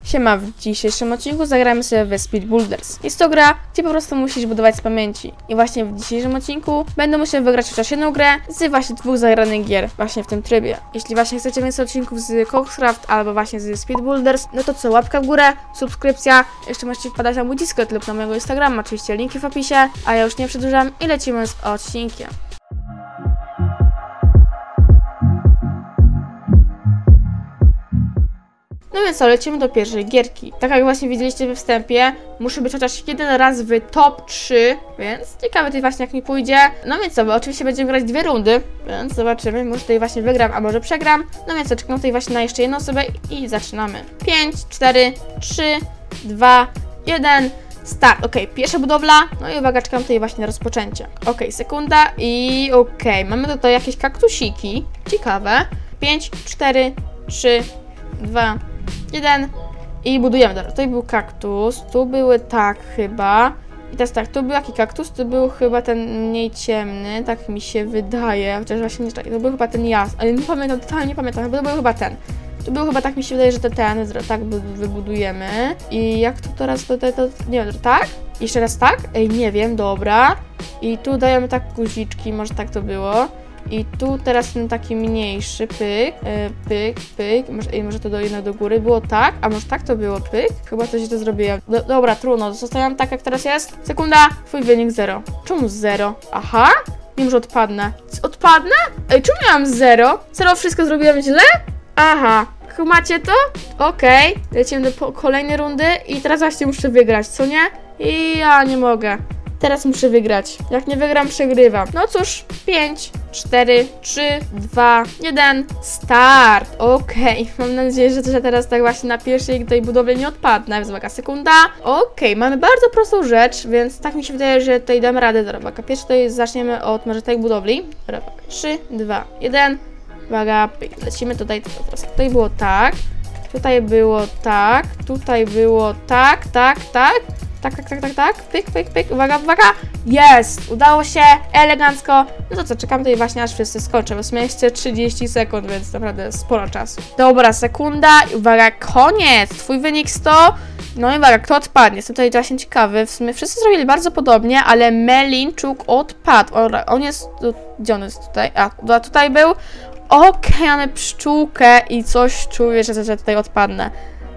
Siema, w dzisiejszym odcinku zagramy sobie w Speed Builders. Jest to gra, gdzie po prostu musisz budować z pamięci. I właśnie w dzisiejszym odcinku będę musiał wygrać chociaż jedną grę z właśnie dwóch zagranych gier właśnie w tym trybie. Jeśli właśnie chcecie więcej odcinków z Coxcraft albo właśnie z Speed Builders, no to co, łapka w górę, subskrypcja, jeszcze możecie wpadać na mój Discord lub na mojego Instagrama, oczywiście linki w opisie, a ja już nie przedłużam i lecimy z odcinkiem. No więc co, lecimy do pierwszej gierki. Tak jak właśnie widzieliście we wstępie, muszę być chociaż jeden raz w top 3, więc ciekawe tutaj właśnie jak mi pójdzie. No więc co, bo oczywiście będziemy grać 2 rundy, więc zobaczymy, może tutaj właśnie wygram, a może przegram. No więc co, czekam tutaj właśnie na jeszcze jedną osobę i zaczynamy. 5, 4, 3, 2, 1... Start, pierwsza budowla, no i uwaga, czekam tutaj właśnie na rozpoczęcie. Sekunda i mamy tutaj jakieś kaktusiki, ciekawe. 5, 4, 3, 2, 1 i budujemy. Dobra, tutaj był kaktus, tu były tak chyba. I teraz tak, tu był jaki kaktus, tu był chyba ten mniej ciemny, tak mi się wydaje, chociaż właśnie nie czekaj, to był chyba ten jasny, ale nie pamiętam, totalnie nie pamiętam, chyba to był chyba ten. Tu był chyba, tak mi się wydaje, że ten tak wybudujemy. I jak tu teraz, to nie wiem, tak? Jeszcze raz tak? Ej, nie wiem, dobra. I tu dajemy tak guziczki, może tak to było. I tu teraz ten taki mniejszy, pyk, pyk, może to jednak do góry było tak, a może tak to było, pyk? Chyba coś to zrobiłem. Dobra, trudno, zostawiam tak jak teraz jest. Sekunda, twój wynik 0. Czemu 0? Aha, wiem, że odpadnę. Odpadnę? Ej, czemu miałam 0? 0, wszystko zrobiłem źle? Aha, macie to? Lecimy do kolejnej rundy i teraz właśnie muszę wygrać, co nie? I ja nie mogę. Teraz muszę wygrać. Jak nie wygram, przegrywam. No cóż, 5, 4, 3, 2, 1, start. Mam nadzieję, że teraz tak właśnie na pierwszej tej budowie nie odpadnę. Więc uwaga, sekunda. Mamy bardzo prostą rzecz, więc tak mi się wydaje, że tutaj damy radę. Uwaga, pierwszy tutaj zaczniemy od może tej budowli. 3, 2, 1. Uwaga, lecimy tutaj, teraz tutaj było tak, tutaj było tak, tutaj było tak, pyk, uwaga, jest, udało się, elegancko. No to co, czekam tutaj właśnie aż wszyscy skończą, bo w sumie jeszcze 30 sekund, więc naprawdę sporo czasu. Dobra, sekunda i uwaga, koniec, twój wynik 100. No i uwaga, kto odpadnie? Jestem tutaj właśnie ciekawy. W sumie wszyscy zrobili bardzo podobnie, ale Melinczuk odpadł. On jest... Gdzie on jest tutaj? A, tutaj był. Mamy pszczółkę i coś czuję, że tutaj odpadnę.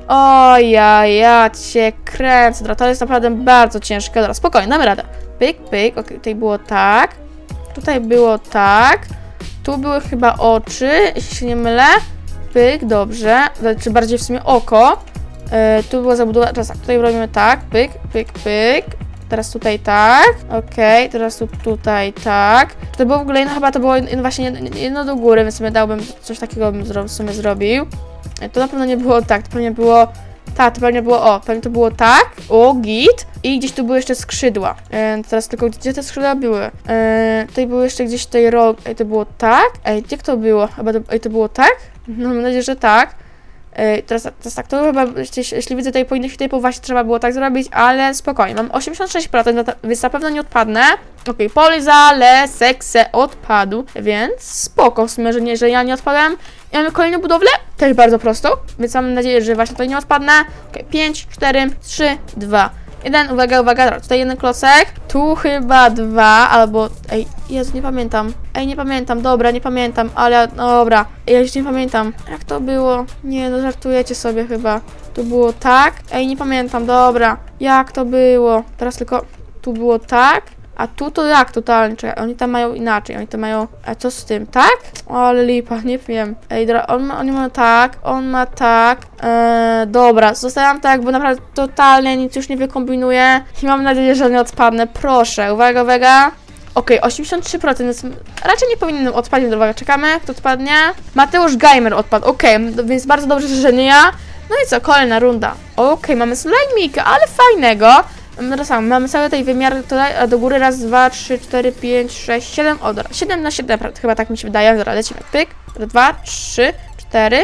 Ja cię kręcę. Dobra, to jest naprawdę bardzo ciężkie. Dobra, spokojnie, damy radę. Pyk, tutaj było tak. Tutaj było tak. Tu były chyba oczy, jeśli się nie mylę. Pyk, dobrze. Czy bardziej w sumie oko. Tu była zabudowa, teraz tak, tutaj robimy tak, pyk. Teraz tutaj tak, teraz tutaj tak. To było w ogóle jedno, chyba to było właśnie jedno do góry, więc sobie dałbym coś takiego, bym w sumie zrobił. To na pewno nie było tak, to pewnie było, pewnie to było tak, git. I gdzieś tu były jeszcze skrzydła. Teraz tylko, gdzie te skrzydła były? Tutaj były jeszcze gdzieś tutaj rog, to było tak. Gdzie to było? Chyba to było tak? No, mam nadzieję, że tak. Teraz tak, to chyba, jeśli widzę tutaj po innych typów, właśnie trzeba było tak zrobić, ale spokojnie, mam 86%, więc na pewno nie odpadnę. Polizale, sekse odpadł, więc spoko, w sumie, że ja nie odpadłem. I mamy kolejną budowlę, też bardzo prostą, więc mam nadzieję, że właśnie tutaj nie odpadnę. 5, 4, 3, 2, 1, uwaga, tutaj jeden klocek, tu chyba 2, albo, Jezu, nie pamiętam, dobra, nie pamiętam, ale, dobra, ja już nie pamiętam, jak to było, nie, no żartujecie sobie chyba, tu było tak, nie pamiętam, dobra, jak to było, teraz tylko, tu było tak, a tu to jak totalnie, czekaj, oni tam mają inaczej, oni tam mają, a co z tym, tak? Ale lipa, nie wiem. Dobra, oni mają tak, on ma tak, dobra, zostawiam tak, bo naprawdę totalnie nic już nie wykombinuję i mam nadzieję, że nie odpadnę, proszę, uwaga. 83%, więc raczej nie powinienem odpaść, uwaga, czekamy, kto odpadnie? Mateusz Geimer odpadł, więc bardzo dobrze, że nie ja. No i co, kolejna runda. Mamy slajmika, ale fajnego. Mamy cały tej wymiar tutaj, a do góry raz, 2, 3, 4, 5, 6, 7, dobra, 7 na 7, chyba tak mi się wydaje, dobra, lecimy, pyk, 2, 3, 4,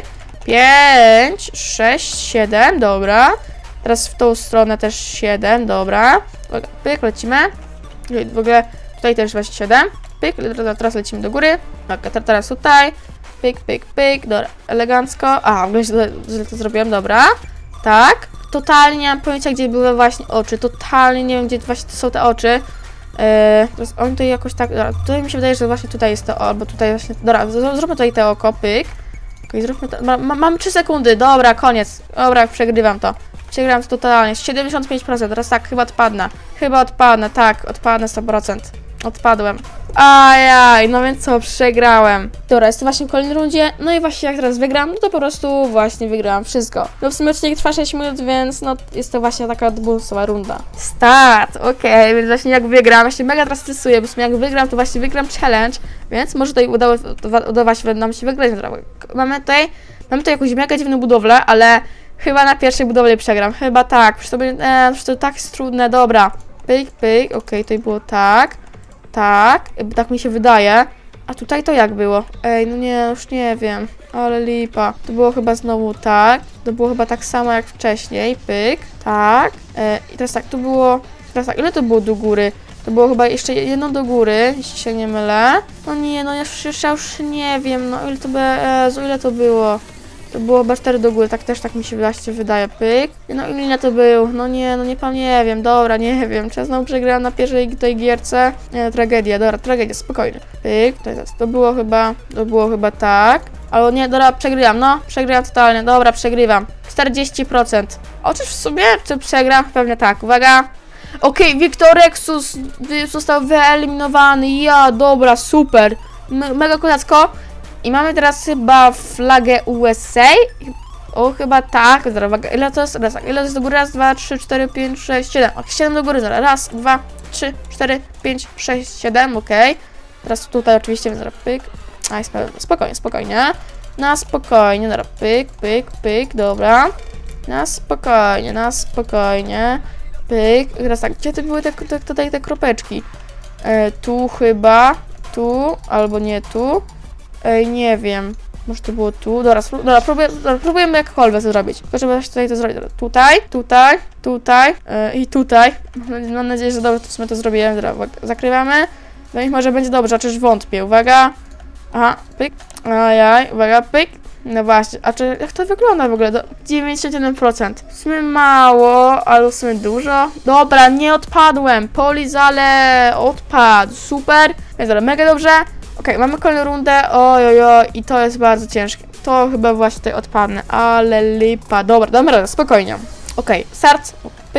5, 6, 7, dobra, teraz w tą stronę też 7, dobra, pyk, lecimy, w ogóle tutaj też właśnie 7, pyk, teraz lecimy do góry, teraz tutaj, pyk, dobra, elegancko, w ogóle źle to zrobiłem, dobra, Tak? Totalnie nie mam pojęcia, gdzie były właśnie oczy. Totalnie nie wiem, gdzie właśnie są te oczy. Teraz on tutaj jakoś tak... Dobra, tutaj mi się wydaje, że właśnie tutaj jest to albo tutaj właśnie... Dobra, zróbmy tutaj te oko, pyk. Okej, zróbmy to... Mamy 3 sekundy, dobra, koniec. Dobra, przegrywam to. Przegrywam to totalnie. 75%, teraz tak, chyba odpadnę. Chyba odpadnę, tak, odpadnę 100%. Odpadłem. Ajaj, no więc co, przegrałem. Dobra, jestem właśnie w kolejnej rundzie, no i właśnie jak teraz wygram, no to po prostu właśnie wygrałam wszystko. No w sumie odcinek trwa 6 minut, więc no jest to właśnie taka bonusowa runda. Start, okej, więc właśnie jak wygram, właśnie mega teraz stresuję, bo w sumie jak wygram, to właśnie wygram challenge, więc może tutaj udało nam się wygrać. Mamy tutaj jakąś mega dziwną budowlę, ale chyba na pierwszej budowli przegram, chyba tak, przecież to będzie, to tak jest trudne, dobra. Pyk, pyk, okej, tutaj było tak. Tak mi się wydaje. A tutaj to jak było? Ej, no nie, już nie wiem. Ale lipa. To było chyba znowu tak. To było chyba tak samo jak wcześniej. Pyk, tak. I teraz tak, tu było... Teraz tak, ile to było do góry? To było chyba jeszcze jedno do góry, jeśli się nie mylę. No nie, no ja już nie wiem, no ile to było? To było chyba 4 do góry, tak też tak mi się właśnie wydaje, pyk. No ile to był? No nie wiem, dobra, nie wiem. Czy ja znowu przegrałam na pierwszej tej gierce? Nie, tragedia, dobra, tragedia, spokojnie. Pyk, to było chyba tak. Ale nie, dobra, przegrywam totalnie, dobra, przegrywam. 40%. Otóż w sumie, czy przegram? Pewnie tak, uwaga. Okej, Victorexus został wyeliminowany, dobra, super. Mega kozacko. I mamy teraz chyba flagę USA. O, chyba tak. Zaraz, uwaga, ile to jest? Ile to jest do góry? Raz, 2, 3, 4, 5, 6, 7. Ok, 7 do góry, zaraz. Raz, 2, 3, 4, 5, 6, 7, okej. Teraz tutaj oczywiście, zaraz pyk. Spokojnie. Na spokojnie, zaraz pyk, pyk, pyk, dobra. Na spokojnie. Pyk. Teraz tak, gdzie to były tutaj te kropeczki? Tu chyba, tu, albo nie tu. Ej, nie wiem. Może to było tu? Dobra, próbujemy jakkolwiek to zrobić. Tylko żeby tutaj to zrobić. Tutaj. I tutaj. Mam nadzieję, że dobrze to w sumie to zrobiłem. Dobra, zakrywamy. No i może będzie dobrze, chociaż wątpię. Uwaga. Aha, pyk. Ajaj, uwaga, pyk. No właśnie, a czy jak to wygląda w ogóle? 91%. W sumie mało, ale w sumie dużo. Dobra, nie odpadłem. Polizale odpadł. Super. Więc dobra, mega dobrze. Okej, mamy kolejną rundę, ojojoj, i to jest bardzo ciężkie. To chyba właśnie tutaj odpadnę, ale lipa. Dobra, damy radę, spokojnie. Okej, start,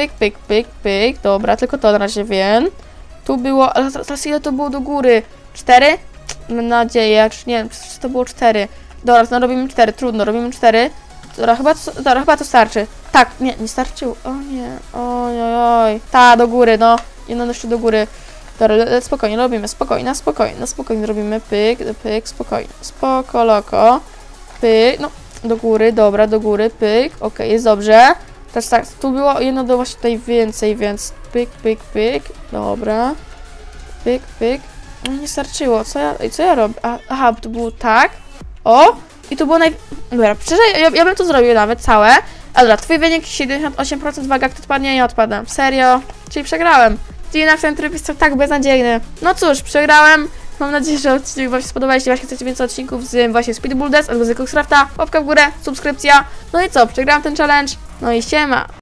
pyk, dobra, tylko to na razie wiem. Tu było, ale teraz ile to było do góry? 4? Mam nadzieję, czy nie, czy to było 4. Dobra, no robimy 4, trudno, robimy 4. Dobra, chyba to starczy. Tak, nie starczyło, o nie, ojojoj. Ta, do góry, no, jedno jeszcze do góry. Dobra, spokojnie, robimy, spokojnie robimy, pyk, spokojnie, loko, pyk, no, do góry, dobra, do góry, pyk, okej, jest dobrze. Teraz tak, tu było jedno do właśnie tutaj więcej, więc pyk, dobra, pyk, no nie starczyło, co ja robię, aha, to było tak, o, i to było dobra, szczerze, ja bym to zrobił nawet całe, ale dobra, twój wynik 78%, waga, kto odpadnie, nie odpadam, serio, czyli przegrałem. Czyli na ten tryb jest tak beznadziejny. No cóż, przegrałem. Mam nadzieję, że odcinek wam się spodobał. Jeśli właśnie chcecie więcej odcinków z właśnie Speedy Builders albo z Coxcrafta, łapka w górę, subskrypcja. No i co, przegrałem ten challenge. No i siema.